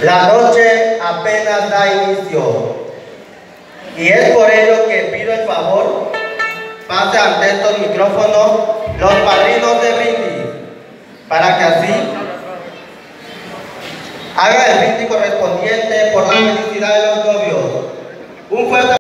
La noche apenas da inicio y es por ello que pido el favor, pase ante estos micrófonos los padrinos de brindis, para que así hagan el brindis correspondiente por la felicidad de los novios. Un fuerte